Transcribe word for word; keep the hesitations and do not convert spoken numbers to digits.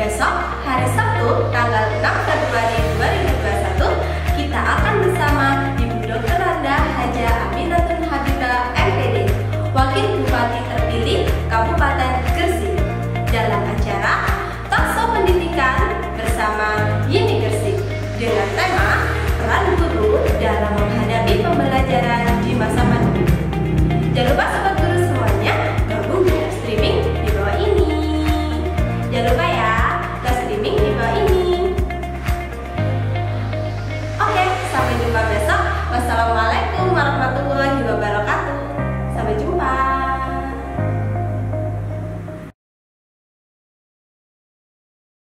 besok, hari Sabtu, tanggal enam Februari dua ribu dua puluh satu, kita akan bersama Ibu Dokter Randa Haja Aminatun Habibah M Pd, Wakil Bupati terpilih Kabupaten Gresik, dalam acara Talkshow Pendidikan bersama Yini Gresik dengan tema peran guru dalam menghadapi pembelajaran di masa pandemi. Jangan lupa